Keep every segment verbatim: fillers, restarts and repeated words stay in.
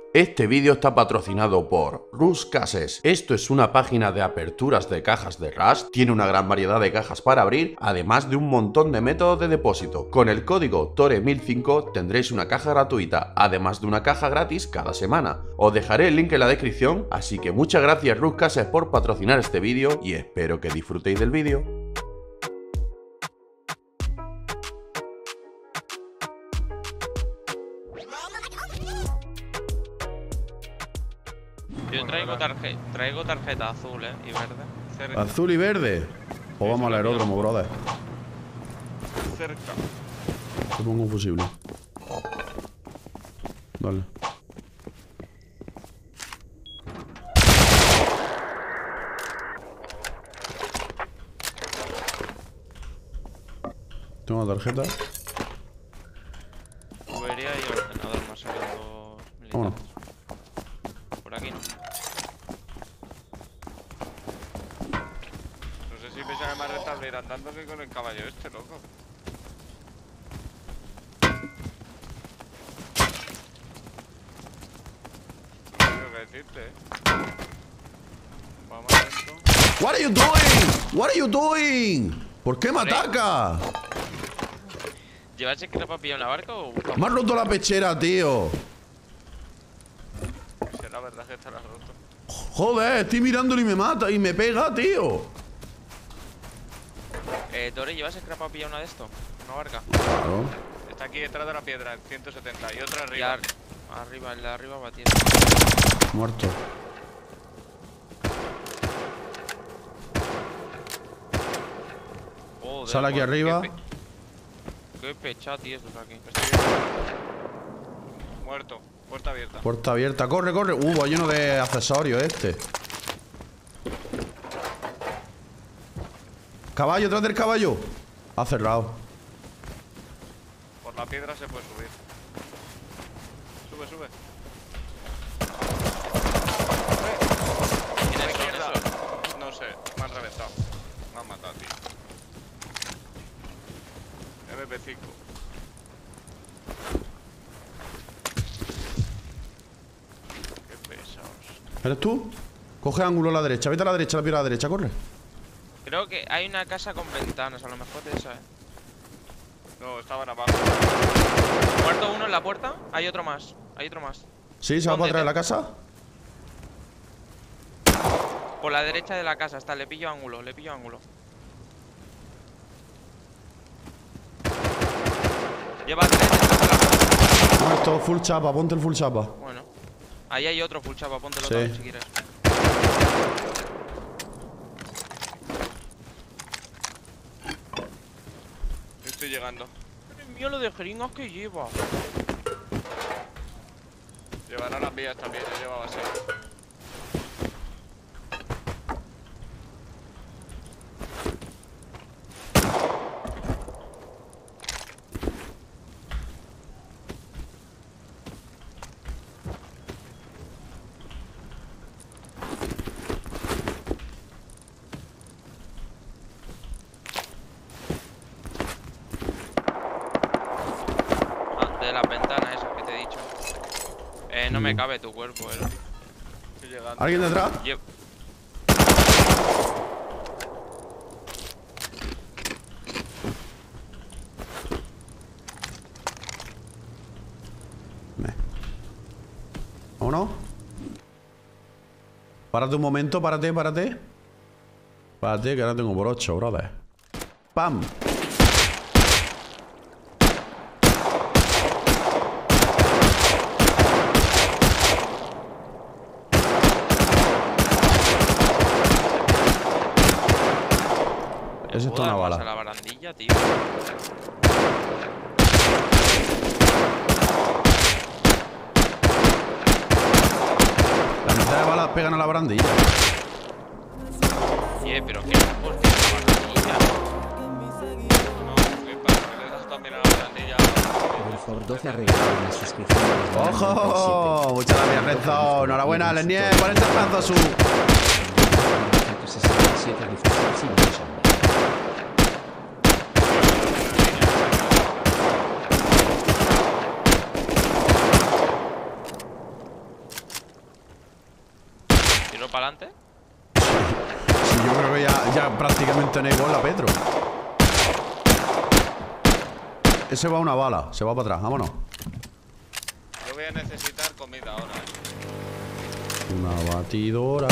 Este vídeo está patrocinado por Rust Cases. Esto es una página de aperturas de cajas de Rust, tiene una gran variedad de cajas para abrir, además de un montón de métodos de depósito. Con el código T O R E mil cinco tendréis una caja gratuita, además de una caja gratis cada semana. Os dejaré el link en la descripción, así que muchas gracias Rust Cases por patrocinar este vídeo y espero que disfrutéis del vídeo. Yo traigo, tarje traigo tarjeta azul, eh, y verde. Cerca. ¿Azul y verde? O vamos al aeródromo, brother. Cerca. Te pongo un fusible. Dale. Tengo la tarjeta. Tubería y ordenador más sacando. Vámonos. Por aquí no. No sé si me sale más rentable ir andando que con el caballo este, loco. No tengo que decirte, eh. Vamos a esto. What are you doing? What are you doing? ¿Por qué me ataca? ¿Llevas el para pillar una barca o buscamos? Me has roto la pechera, tío. Sí, la verdad es que está la roto. Joder, estoy mirándolo y me mata y me pega, tío. Eh, Tore, ¿llevas el para pillar una de estos? ¿Una barca? Claro. Está aquí detrás de la piedra, el ciento setenta. Y otra arriba. Ya, arriba, el de arriba batiendo. Muerto. Joder, Sale aquí joder, arriba. Qué, pe qué pechado, tío, estos aquí. Estoy muerto. Puerta abierta. Puerta abierta. Corre, corre. Uh, va lleno de accesorios este. Caballo, detrás del caballo. Ha cerrado. Por la piedra se puede subir. Sube, sube. ¿Quiénes son esos? No sé, me han reventado. Me han matado, tío. M P cinco. Qué pesados. ¿Eres tú? Coge ángulo a la derecha. Vete a la derecha, la piedra a la derecha, corre. Creo que hay una casa con ventanas, a lo mejor de esa, eh. No, estaban abajo. Muerto uno en la puerta, hay otro más. Hay otro más. ¿Sí? ¿Se va para atrás de la casa? Por la derecha de la casa está, le pillo ángulo, le pillo ángulo. Lleva tres detrás de la casa. No, esto full chapa, ponte el full chapa. Bueno, ahí hay otro full chapa, póntelo Sí. también si quieres. Estoy llegando. Madre mía, lo de jeringas que lleva. Llevará las vías también, yo llevaba así. De las ventanas esas que te he dicho. Eh, no me cabe tu cuerpo, eh. Estoy llegando. ¿Alguien detrás? Lle Me. ¿Vámonos? Párate un momento, párate, párate. Párate, que ahora tengo por ocho, brother. ¡Pam! Esa está una bala. A la barandilla, tío. La mitad de balas pegan a la barandilla. Oye, pero qué lejos de la barandilla. No, que para que le das también a la barandilla. Por doce ha regalado una suscripción. ¡Ojo! Muchas gracias, Renzo. Enhorabuena, Lenier, por el chapazo a su. para adelante? Sí, yo creo que ya, ya prácticamente no hay gol la Petro. Ese va una bala, se va para atrás, vámonos. Yo voy a necesitar comida ahora, ¿eh? Una batidora.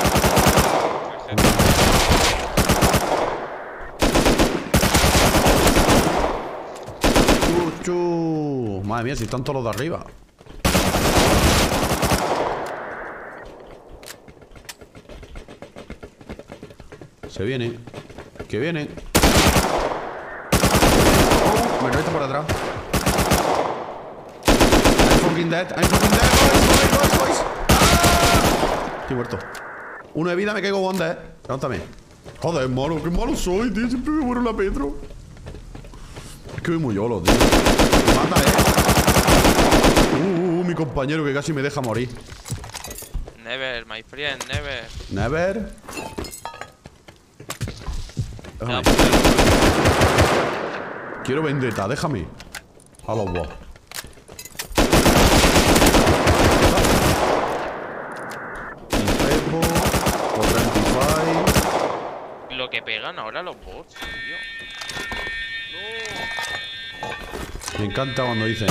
Chuchu. Madre mía, si están todos los de arriba. Se viene. Que viene. Oh, me reto por atrás. I'm fucking dead. I'm fucking dead. Boys, boys, boys, boys. ¡Ah! Estoy muerto. Uno de vida, me caigo bonde, eh. Levántame. Joder, malo, qué malo soy, tío. Siempre me muero en la Petro. Es que voy muy yolo, tío. Me mata, eh. Uh, uh, mi compañero que casi me deja morir. Never, my friend, never. Never. Déjame. Quiero vendetta, déjame. A los dos. Un Pepo. Otro veinticinco. Lo que pegan ahora los bots, tío. Me encanta cuando dicen.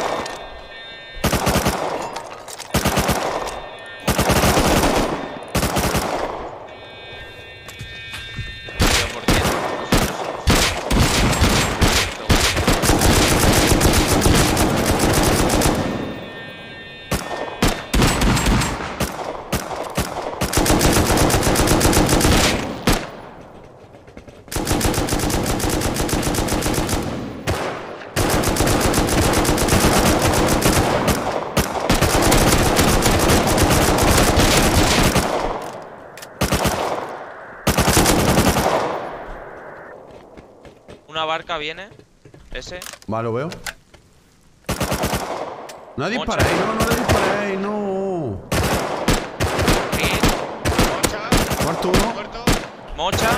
Una barca viene. Ese. Vale, lo veo. No Mocha. disparéis, no, no le disparéis, no. Hit. Mocha, Muerto uno. muerto. Mocha.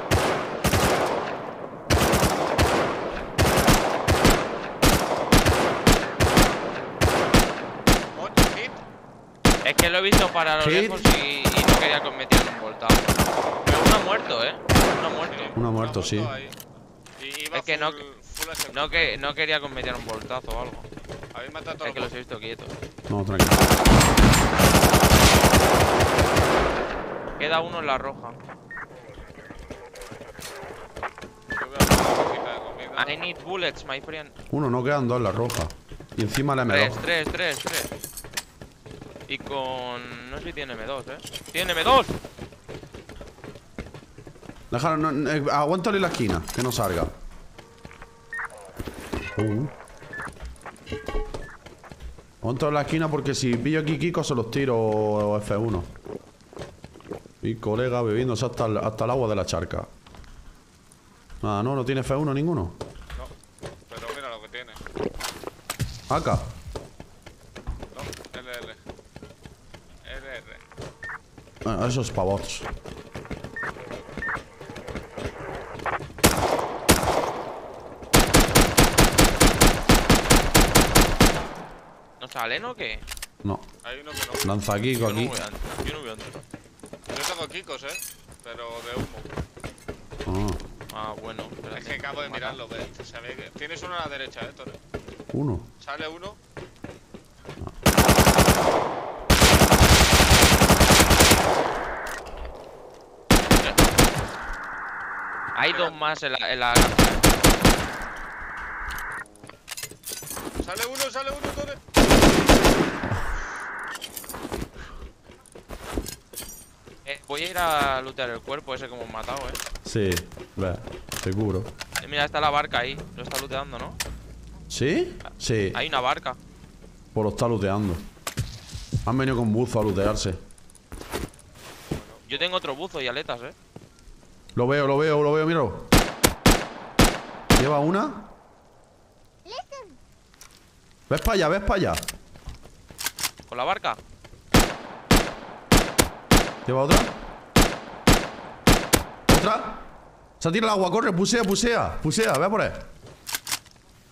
Mocha, hit. Es que lo he visto para los Hit. lejos y, y no quería que me metieran un voltazo. Pero uno ha muerto, eh. Uno ha muerto. Uno ha muerto, sí. ahí. Y iba Es que no- full- full H P. No, que, no quería que me metieran un voltazo o algo. Habéis matado a todos Es que los los he visto quietos. No, tranquilo. Queda uno en la roja. Yo voy a hacer una cajita de comida. I need bullets, my friend. Uno, no quedan dos en la roja. Y encima la M Tres, dos. tres, tres, tres. Y con... No sé si tiene M dos, eh. ¡Tiene M dos! Déjalo, no, no, eh, aguántale la esquina, que no salga. Uh. Aguántale la esquina porque si pillo aquí Kiko se los tiro F uno. Mi colega bebiéndose hasta el, hasta el agua de la charca. Nada, no, no tiene F uno ninguno. No, pero mira lo que tiene. Acá. No, L L. L R. Bueno, eso es pavots. ¿No salen o qué? No. Hay uno que no. Lanza Kiko Yo no aquí. voy a entrar. Yo no voy a entrar. Yo tengo Kikos, eh. Pero de humo. Ah, Ah, bueno. espérate. Es que acabo de mirarlo, ¿ves? Se ve que... Tienes uno a la derecha, eh, Tore. uno. Sale uno. Hay dos más en la... En la... Sale uno, sale uno, Tore. Eh, voy a ir a lootear el cuerpo ese que hemos matado, eh. Sí, ve, seguro. Eh, Mira, está la barca ahí. Lo está looteando, ¿no? ¿Sí? Sí. Hay una barca. Pues lo está looteando. Han venido con buzo a lootearse. Yo tengo otro buzo y aletas, eh. Lo veo, lo veo, lo veo, míralo. ¿Lleva una? ¿Ves para allá, ves para allá? ¿Con la barca? ¿Lleva otra? ¿Otra? Se ha tirado el agua, corre, pusea, pusea. Pusea, ve por ahí.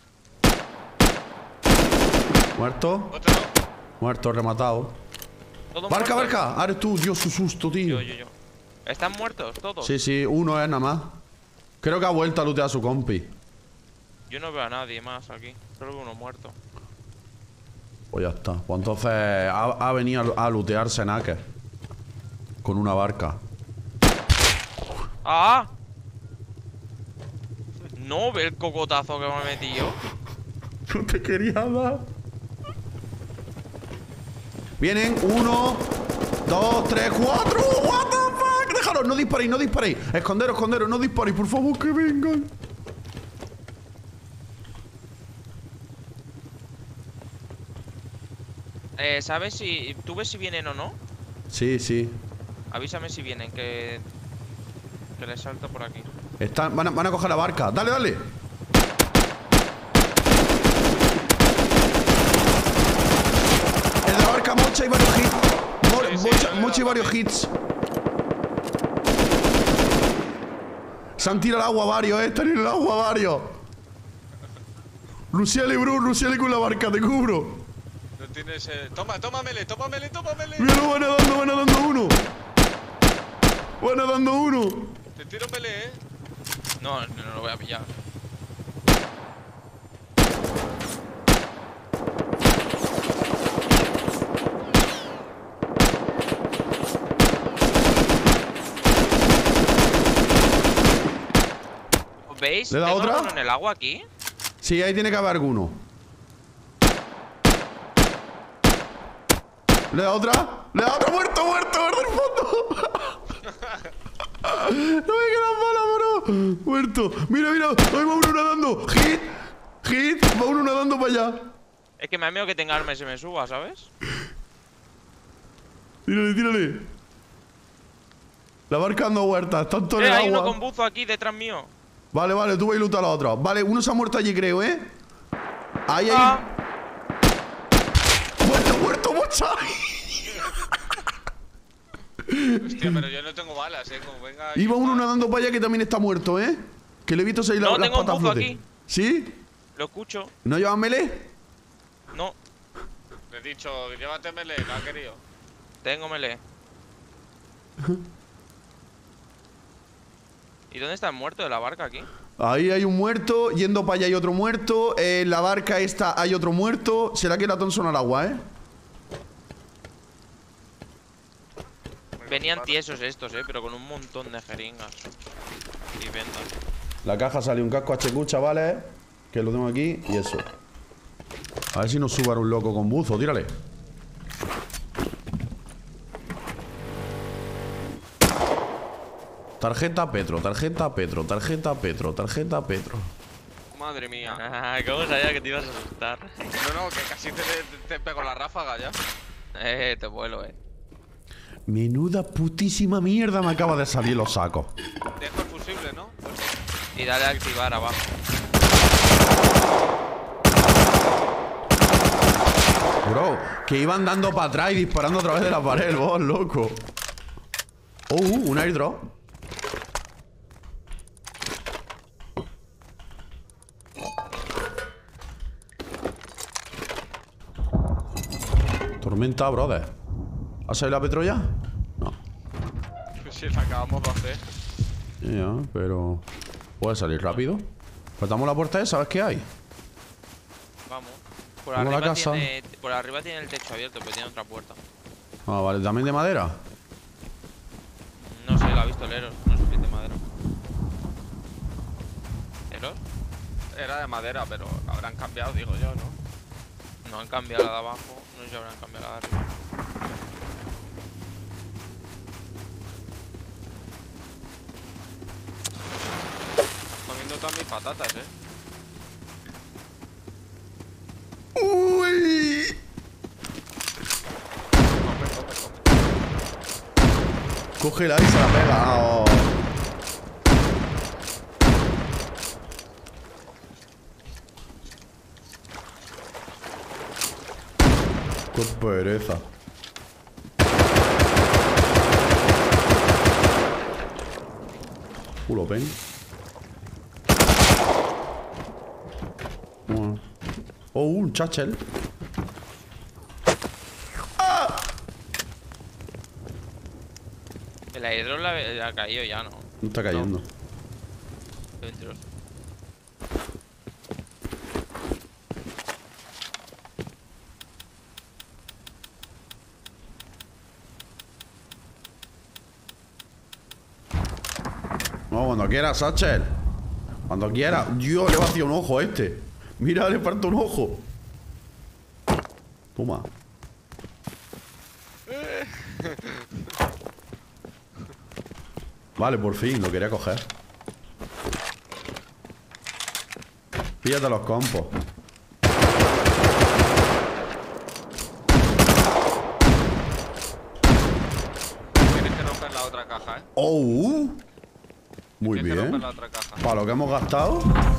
Muerto. Otro. Muerto, rematado. ¿Todos Barca, muertos? barca. Ah, eres tú. Dios, su susto, tío. Yo, yo, yo. ¿Están muertos todos? Sí, sí, uno es nada más. Creo que ha vuelto a lootear a su compi. Yo no veo a nadie más aquí. Solo veo uno muerto. Pues ya está. Pues entonces ha, ha venido a, a lootear Senake. Con una barca. ¡Ah! No ve el cocotazo que me ha metido. No te quería dar. Vienen, uno, dos, tres, cuatro. What the fuck. Déjalo, no disparéis, no disparéis. Esconderos, esconderos, no disparéis, por favor, que vengan. Eh, ¿sabes si... ¿Tú ves si vienen o no? Sí, sí. Avísame si vienen, que... Que les salto por aquí. Están, van, a, van a coger la barca. Dale, dale. El de la barca mocha y varios hits. Mo- Sí, sí, mocha, yo le he mocha y dado varios también. hits. Se han tirado al agua varios, eh. Están en el agua varios. Luciale, bro. Luciale con la barca, te cubro. No tienes. Eh... Toma, tómamele, tómamele, tómamele. Míralo, van nadando, van nadando uno. Van nadando uno. Te tiro melee, eh. No, no, no lo voy a pillar. ¿Veis? ¿Le da ¿Tengo otra? alguno en el agua aquí? Sí, ahí tiene que haber alguno. ¿Le da otra? ¿Le da otra? ¡Muerto, muerto! ¡Muerto en el fondo! ¡No me quedan balas, bro! ¡Muerto! ¡Mira, mira! ¡Ahí va uno nadando! ¡Hit! ¡Hit! Va uno nadando para allá. Es que me da miedo que tenga arma y se me suba, ¿sabes? Tírale, tírale. La barca dando vueltas. Está todo en Eh, el hay uno agua. con buzo aquí detrás mío. Vale, vale, tú vas a lutar a la otra. Vale, uno se ha muerto allí, creo, ¿eh? Ahí, ahí. Ah, ¡Muerto, muerto, muerto! Hostia, pero yo no tengo balas, eh. Como venga. aquí Iba uno más. nadando para allá que también está muerto, ¿eh? Que le he visto salir la- No, las tengo un patas a buzo flote. aquí. ¿Sí? lo escucho. ¿No llevan melee? No, Le he dicho, llévate melee, no ha querido. tengo melee. ¿Y dónde está el muerto de la barca aquí? Ahí hay un muerto, yendo para allá hay otro muerto. En la barca esta hay otro muerto. Será que la Thompson al agua, ¿eh? Venían tiesos estos, eh, pero con un montón de jeringas. Y vendas. La caja sale un casco H Q, chavales. Que lo tengo aquí y eso. A ver si nos suba un loco con buzo, tírale. Tarjeta Petro, tarjeta Petro, tarjeta Petro, tarjeta Petro. Madre mía. Ah, ¿cómo sabía que te ibas a asustar? No, no, que casi te, te, te pego la ráfaga ya. Eh, te vuelo, eh. Menuda putísima mierda me acaba de salir los sacos. Dejo el fusible, ¿no? Y dale a activar abajo. Bro, que iban dando para atrás y disparando a través de la pared, vos, loco. Oh, uh, un airdrop. Tormenta, brother. ¿Ha salido la petrolla? No. Si la acabamos de hacer. Ya, pero... ¿Puede salir rápido? Faltamos la puerta esa, ¿sabes qué hay? Vamos. Por Vamos a la arriba, casa. tiene, por arriba tiene el techo abierto, pero tiene otra puerta. Ah, vale, ¿también de madera? No sé, lo ha visto el Eros. No sé si es de madera. ¿Eros? Era de madera, pero habrán cambiado, digo yo, ¿no? No han cambiado la de abajo. No sé si habrán cambiado la de arriba. Comiendo todas mis patatas, eh. ¡Uy! Come, come, come. Cógela y se la pega. Oh. Qué pereza. Culo pen. Bueno. Oh, un chachel. ¡Ah! El airdrop la, la ha caído ya, ¿no? No está cayendo. Qué mentiroso. No, cuando quiera, Satchel. Cuando quiera. Dios, le vacía un ojo a este. Mira, le falta un ojo. Toma. Vale, por fin, lo quería coger. Píllate los compos. Tienes que romper la otra caja, eh. Oh. Muy Tienes que bien. romper la otra caja. Para lo que hemos gastado.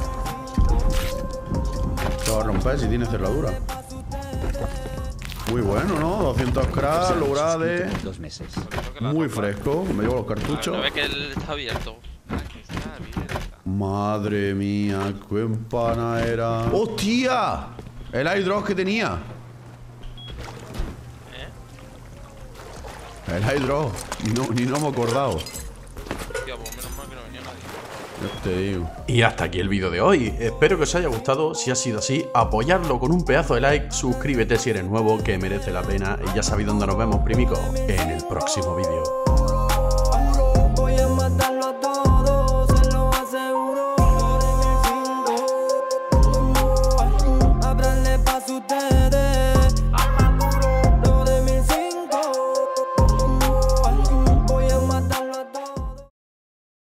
Se va a romper si tiene cerradura. Muy bueno, ¿no? doscientos cracks, logrades. Dos meses. Por eso que la Muy rompa. fresco. Me llevo los cartuchos. No ve que él está abierto. Ah, que está abierta. Madre mía, qué empana era. ¡Hostia! El airdrop que tenía. ¿Eh? El airdrop. No, ni no me he acordado. Tío, pues menos mal que no venía nadie. Ya te digo. Y hasta aquí el vídeo de hoy. Espero que os haya gustado. Si ha sido así, apoyarlo con un pedazo de like. Suscríbete si eres nuevo, que merece la pena. Y ya sabéis dónde nos vemos, primico, en el próximo vídeo.